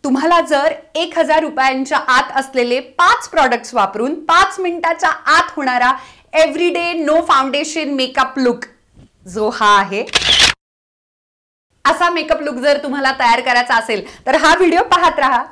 तुम्हाला जर 1000 रुपयांच्या आत असलेले 5 प्रॉडक्ट्स वापरून 5 मिनिटाच्या आत होणारा everyday no foundation makeup look जो हा आहे, असा मेकअप लुक जर तुम्हाला तयार करायचा असेल तर हा व्हिडिओ पाहत राहा.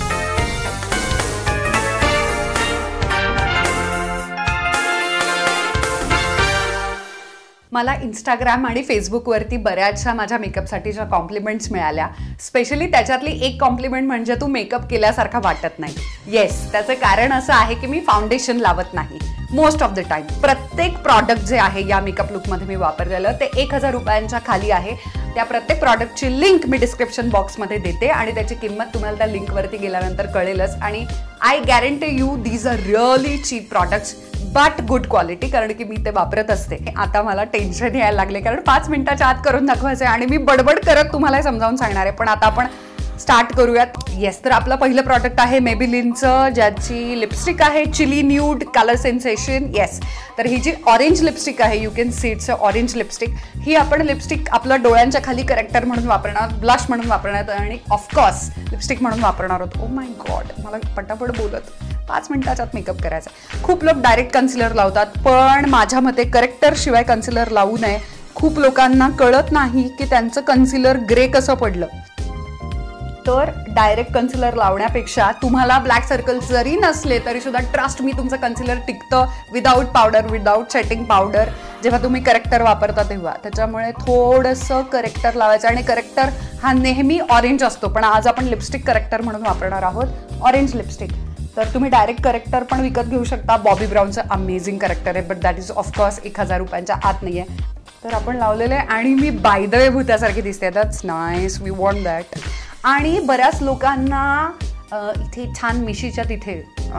मला इंस्टाग्राम आणि फेसबुकवरती बऱ्याचशा माझ्या मेकअपसाठीच्या कॉम्प्लिमेंट्स मिळाल्या. स्पेशली त्याच्यातली एक कॉम्प्लिमेंट म्हणजे तू मेकअप केल्यासारखा वाटत नाही. येस, त्याचं कारण असं आहे की मी फाउंडेशन लावत नाही मोस्ट ऑफ द टाइम. प्रत्येक प्रॉडक्ट जे आहे या मेकअप लुकमध्ये मी वापरलेलं ते 1000 रुपयांच्या खाली आहे. त्या प्रत्येक प्रॉडक्टची लिंक मी डिस्क्रिप्शन बॉक्समध्ये देते आणि त्याची किंमत तुम्हाला त्या लिंकवरती गेल्यानंतर कळेलच. आणि I guarantee you these are really cheap products but good quality, कारण की मी ते वापरत असते. आता मला टेन्शन यायला लागले कारण 5 मिनिटाच्या आत करून दाखवायचं आहे आणि मी बडबड करत तुम्हाला समजावून सांगणार आहे. पण आता आपण स्टार्ट करूयात. येस, तर आपलं पहिलं प्रॉडक्ट आहे मेबेलिनचं, ज्याची लिपस्टिक आहे chilli nude colour sensation. Yes, तर ही जी ऑरेंज लिपस्टिक आहे, you can see it's a orange lipstick. ही आपण लिपस्टिक आपल्या डोळ्यांच्या खाली करेक्टर म्हणून वापरणार, ब्लश म्हणून वापरणार आणि ऑफकोर्स लिपस्टिक म्हणून वापरणार आहोत. ओ माय गॉड, मला पटापट बोलत 5 मिनिटाच्यात मेकअप करायचा. खूप लोक डायरेक्ट कन्सिलर लावतात, पण माझ्या मते करेक्टर शिवाय कन्सिलर लावू नये. खूप लोकांना कळत नाही की त्यांचं कन्सिलर ग्रे कसं पडलं. तर डायरेक्ट कन्सिलर लावण्यापेक्षा तुम्हाला ब्लॅक सर्कल जरी नसले तरी सुद्धा ट्रस्ट मी तुमचं कन्सिलर टिकतं without powder, without setting powder, जेव्हा तुम्ही करेक्टर वापरता तेव्हा. त्याच्यामुळे थोडंसं करेक्टर लावायचं. आणि करेक्टर हा नेहमी ऑरेंज असतो, पण आज आपण लिपस्टिक करेक्टर म्हणून वापरणार आहोत ऑरेंज लिपस्टिक. तर तुम्ही डायरेक्ट करेक्टर पण विकत घेऊ शकता. बॉबी ब्राऊनचं अमेझिंग करेक्टर आहे, बट दॅट इज ऑफकोर्स 1000 रुपयांच्या आत नाही आहे. तर आपण लावलेलं आहे आणि मी बाय द वे भूतासारखी दिसते. That's nice, we want that. आणि बऱ्याच लोकांना इथे छान मिशीच्या तिथे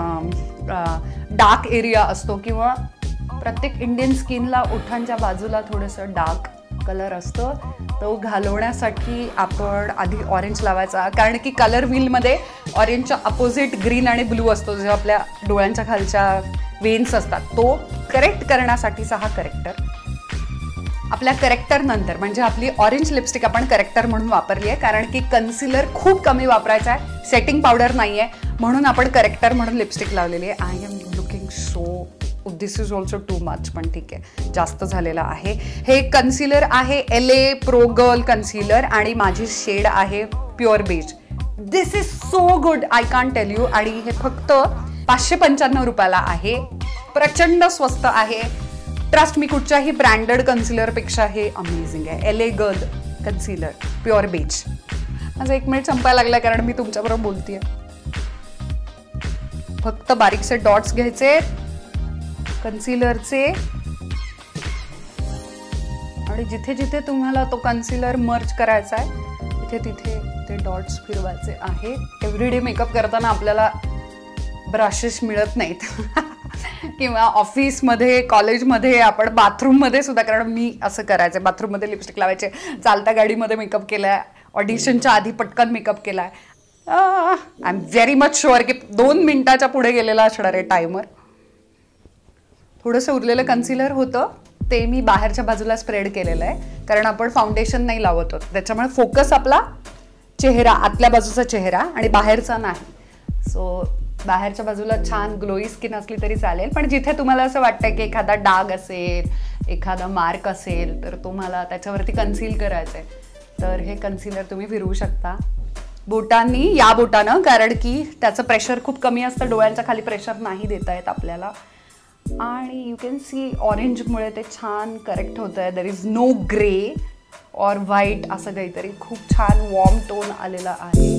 डार्क एरिया असतो, किंवा प्रत्येक इंडियन स्किनला ओठांच्या बाजूला थोडंसं डार्क कलर असतो. तो घालवण्यासाठी आपण आधी ऑरेंज लावायचा, कारण की कलर व्हीलमध्ये ऑरेंजच्या अपोजिट ग्रीन आणि ब्लू असतो, जो आपल्या डोळ्यांच्या खालच्या वेन्स असतात. तो करेक्ट करण्यासाठीचा हा करेक्टर. आपल्या करेक्टर नंतर म्हणजे आपली ऑरेंज लिपस्टिक आपण करेक्टर म्हणून वापरली आहे, कारण की कन्सिलर खूप कमी वापरायचा आहे, सेटिंग पावडर नाही आहे, म्हणून आपण करेक्टर म्हणून लिपस्टिक लावलेली आहे. I am looking so, this is also too much, पण ठीक आहे, जास्त झालेलं आहे. हे कन्सिलर आहे LA प्रो गर्ल कन्सिलर आणि माझी शेड आहे pure beige. This is so good, I can't tell you. आणि हे फक्त 595 रुपयाला आहे. प्रचंड स्वस्त आहे. ट्रस्ट मी, कुठच्याही ब्रँडेड कन्सिलरपेक्षा हे अमेझिंग आहे. LA girl concealer pure beige. माझा 1 मिनिट संपायला लागला कारण मी तुमच्याबरोबर बोलतेय. फक्त बारीकसे डॉट्स घ्यायचे कन्सिलरचे आणि जिथे जिथे तुम्हाला तो कन्सिलर मर्ज करायचा आहे तिथे तिथे ते डॉट्स फिरवायचे आहे. एव्हरीडे मेकअप करताना आपल्याला ब्रशेस मिळत नाहीत किंवा ऑफिसमध्ये, कॉलेजमध्ये, आपण बाथरूममध्ये सुद्धा, कारण मी असं करायचं, बाथरूममध्ये लिपस्टिक लावायचे, चालत्या गाडीमध्ये मेकअप केलाय, ऑडिशनच्या आधी पटकन मेकअप केलाय. I am very much sure की 2 मिनिटाच्या पुढे गेलेला असणार आहे टायमर. थोडंसं उरलेलं कन्सिलर होतं ते मी बाहेरच्या बाजूला स्प्रेड केलेलं आहे, कारण आपण फाउंडेशन नाही लावत होत, त्याच्यामुळे फोकस आपला चेहरा, आतल्या बाजूचा चेहरा आणि बाहेरचा नाही. सो बाहेरच्या बाजूला छान ग्लोई स्किन असली तरी चालेल, पण जिथे तुम्हाला असं वाटतं की एखादा डाग असेल, एखादा मार्क असेल, तर तुम्हाला त्याच्यावरती कन्सील करायचं आहे, तर हे कन्सिलर तुम्ही फिरवू शकता बोटांनी, या बोटानं, कारण की त्याचं प्रेशर खूप कमी असतं, डोळ्यांच्या खाली प्रेशर नाही देता येत आपल्याला. आणि यू कॅन सी ऑरेंजमुळे ते छान करेक्ट होतं आहे. There is no grey or white, असं काहीतरी खूप छान वॉर्म टोन आलेला आहे.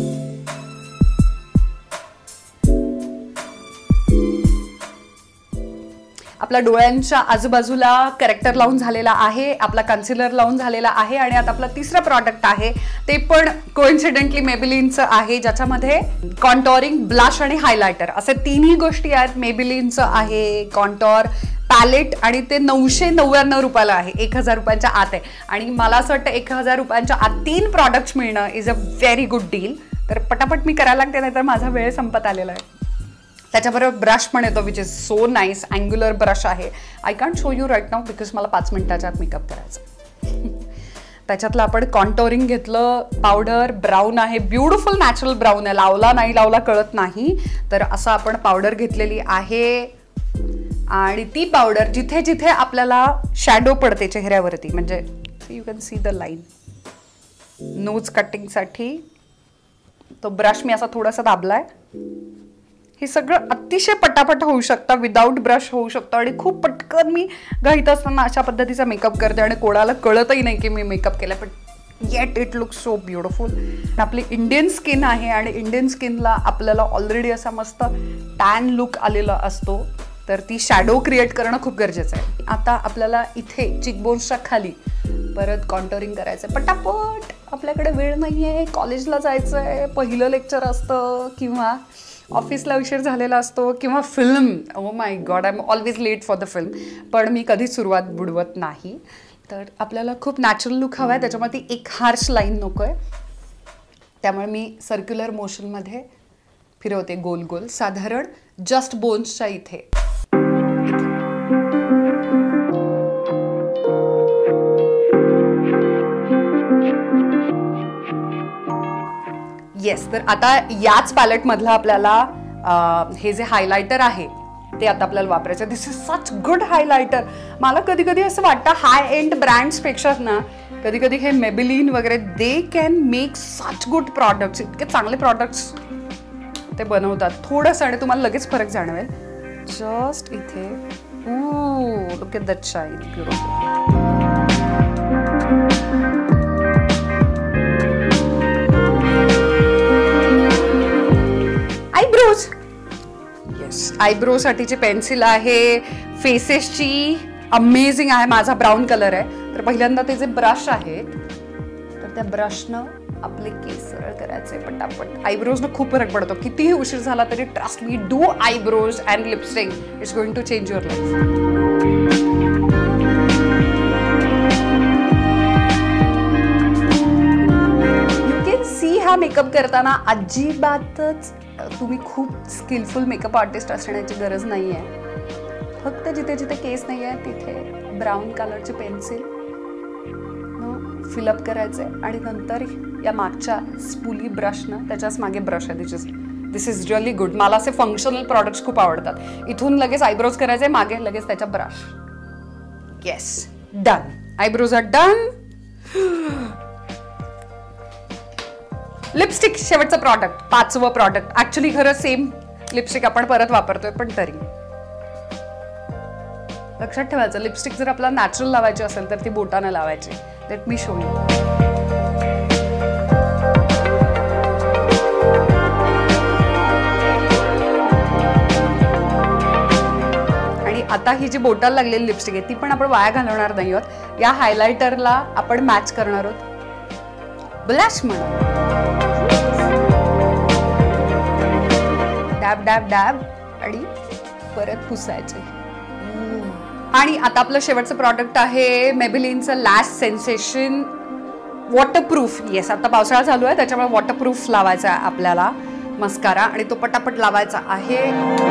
आपल्या डोळ्यांच्या आजूबाजूला करेक्टर लावून झालेला आहे, आपला कन्सिलर लावून झालेला आहे. आणि आता आपलं तिसरं प्रॉडक्ट आहे, ते पण कोइन्सिडेंटली मेबेलिनचं आहे, ज्याच्यामध्ये कॉन्टोरिंग, ब्लश आणि हायलायटर असे 3ही गोष्टी आहेत. मेबेलिनचं आहे कॉन्टोर पॅलेट आणि ते 999 रुपयाला आहे, 1000 रुपयांच्या आत आहे. आणि मला असं वाटतं 1000 रुपयांच्या आत 3 प्रॉडक्ट्स मिळणं is a very good deal. तर पटापट मी करायला लागते, नाही तर माझा वेळ संपत आलेला आहे. त्याच्याबरोबर ब्रश पण येतो, which is so nice. Angular brush आहे. I can't show you right now because मला 5 मिनिटाच्या आत मेकअप करायचा. त्याच्यातलं आपण कॉन्टोरिंग घेतलं, पावडर ब्राऊन आहे, ब्युटिफुल नॅचरल ब्राऊन आहे, लावला नाही लावला कळत नाही. तर असं आपण पावडर घेतलेली आहे आणि ती पावडर जिथे जिथे आपल्याला शॅडो पडते चेहऱ्यावरती, म्हणजे you can see the line, nose कटिंगसाठी तो ब्रश मी असा थोडासा दाबलाय. हे सगळं अतिशय पटापट होऊ शकतं, विदाऊट ब्रश होऊ शकतं आणि खूप पटकन मी घाईत असताना अशा पद्धतीचा मेकअप करते आणि कोणाला कळतही नाही की मी मेकअप केला, पण yet it look so beautiful. आपली इंडियन स्किन आहे आणि इंडियन स्किनला आपल्याला ऑलरेडी असा मस्त टॅन लुक आलेला असतो, तर ती शॅडो क्रिएट करणं खूप गरजेचं आहे. आता आपल्याला इथे चिकबोन्सच्या खाली परत कॉन्टोरिंग करायचं आहे पटापट. आपल्याकडे वेळ नाही आहे, कॉलेजला जायचं आहे, पहिलं लेक्चर असतं किंवा ऑफिसला उशीर झालेला असतो किंवा film, oh my God I am always late for the film, पण मी कधीच सुरुवात बुडवत नाही. तर आपल्याला खूप नॅचरल लुक हवा आहे, त्याच्यामध्ये एक हार्श लाईन नको आहे, त्यामुळे मी सर्क्युलर मोशनमध्ये फिरवते गोल गोल, साधारण जस्ट बोन्सच्या इथे. येस, तर आता याच पॅलेटमधलं आपल्याला हे जे हायलायटर आहे ते आता आपल्याला वापरायचं. This is such good highlighter. मला कधी कधी असं वाटतं हाय एंड ब्रँड्सपेक्षा ना कधी कधी हे मेबेलिन वगैरे they can make such good products. इतके चांगले प्रॉडक्ट्स ते बनवतात. थोडंसं आणि तुम्हाला लगेच फरक जाणवेल. जस्ट इथे look at that shine, beautiful. Eyebrows, yes, आयब्रोसाठीची पेन्सिल आहे फेसेसची, अमेझिंग आहे. माझा ब्राऊन कलर आहे, तर पहिल्यांदा ते जे ब्रश आहेत तर त्या ब्रशनं आपले केस सरळ करायचे पटापट. आयब्रोजनं खूप फरक पडतो. कितीही उशीर झाला तरी trust me, do eyebrows and lipstick, it's going to change your life. You can see हा मेकअप करताना अजिबातच तुम्ही खूप स्किलफुल मेकअप आर्टिस्ट असण्याची गरज नाही आहे. फक्त जिथे जिथे केस नाही आहे तिथे ब्राऊन कलरची पेन्सिल फिलअप करायचे आणि नंतर या मागच्या स्पूली ब्रशनं, त्याच्याच मागे ब्रश आहे, दिस इज रिअली गुड. मला असे फंक्शनल प्रॉडक्ट्स खूप आवडतात. इथून लगेच आयब्रोज करायचे, मागे लगेच त्याच्या brush. Yes, done. Eyebrows are done. Lipstick शेवटचं प्रॉडक्ट, 5वं प्रॉडक्ट. ऍक्च्युली खरं सेम लिपस्टिक आपण परत वापरतोय, पण तरी लक्षात ठेवायचं, लिपस्टिक जर आपल्याला नॅचरल लावायची असेल तर ती बोटाने लावायची. Let me show you. आणि आता ही जी बोटाला लागलेली लिपस्टिक आहे ती पण आपण वाया घालवणार नाही आहोत. या हायलायटरला आपण मॅच करणार आहोत ब्लश म्हणून. डॅब डॅब डॅब आणि परत पुसायचे. आणि आता आपलं शेवटचं प्रॉडक्ट आहे मेबेलिनचं लॅश सेन्सेशन वॉटरप्रूफ. येस, आता पावसाळा चालू आहे त्याच्यामुळे वॉटरप्रूफ लावायचा आहे आपल्याला मस्कारा, आणि तो पटापट लावायचा आहे.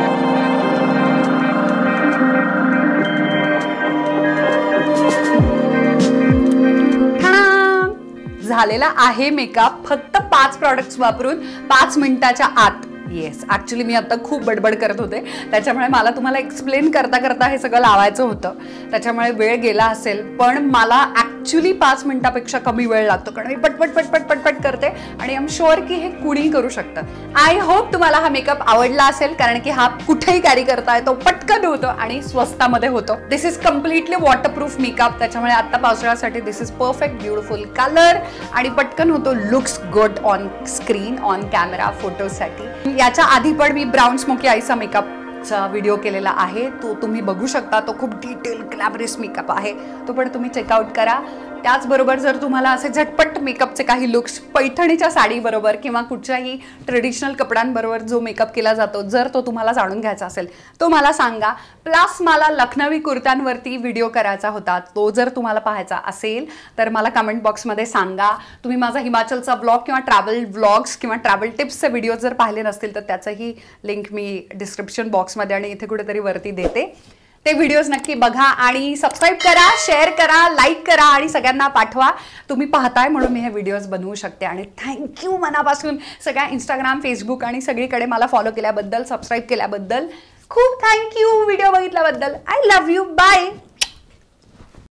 झालेला आहे मेकअप फक्त 5 प्रॉडक्ट्स वापरून 5 मिनिटाच्या आत. येस, ॲक्च्युली मी आता खूप बडबड करत होते, त्याच्यामुळे मला तुम्हाला एक्सप्लेन करता करता हे सगळं लावायचं होतं, त्याच्यामुळे वेळ गेला असेल. पण मला ॲक्च्युली 5 मिनिटापेक्षा कमी वेळ लागतो, कारण मी पटपट पटपट पटपट करते आणि आय एम शुअर की हे कुणीही करू शकतं. आय होप तुम्हाला हा मेकअप आवडला असेल, कारण की हा कुठेही कॅरी करता येतो, पटकन होतो आणि स्वस्तामध्ये होतो. This is completely waterproof makeup, त्याच्यामुळे आता पावसाळ्यासाठी this is perfect. Beautiful colour आणि पटकन होतो. Looks good on screen, on camera, फोटोसाठी. याच्या आधी पण मी ब्राऊन स्मोकी आईचा मेकअपचा व्हिडिओ केलेला आहे, तो तुम्ही बघू शकता. तो खूप डिटेल ग्लॅमरस मेकअप आहे, तो पण तुम्ही चेकआउट करा. त्याचबरोबर जर तुम्हाला असे झटपट मेकअपचे काही लुक्स पैठणीच्या साडीबरोबर किंवा कुठच्याही ट्रेडिशनल कपड्यांबरोबर जो मेकअप केला जातो, जर तो तुम्हाला जाणून घ्यायचा असेल तो मला सांगा. प्लस मला लखनवी कुर्त्यांवरती व्हिडिओ करायचा होता, तो जर तुम्हाला पाहायचा असेल तर मला कमेंट बॉक्समध्ये सांगा. तुम्ही माझा हिमाचलचा व्लॉग किंवा ट्रॅव्हल व्लॉग्स किंवा ट्रॅव्हल टिप्सचे व्हिडिओ जर पाहिले नसतील तर त्याचंही लिंक मी डिस्क्रिप्शन बॉक्समध्ये आणि इथे कुठेतरी वरती देते. ते व्हिडिओज नक्की बघा आणि सबस्क्राईब करा, शेअर करा, लाईक करा आणि सगळ्यांना पाठवा. तुम्ही पाहताय म्हणून मी हे व्हिडिओज बनवू शकते. आणि थँक्यू मनापासून सगळ्या इंस्टाग्राम, फेसबुक आणि सगळीकडे मला फॉलो केल्याबद्दल, सबस्क्राईब केल्याबद्दल खूप थँक्यू. व्हिडिओ बघितल्याबद्दल. I love you. बाय.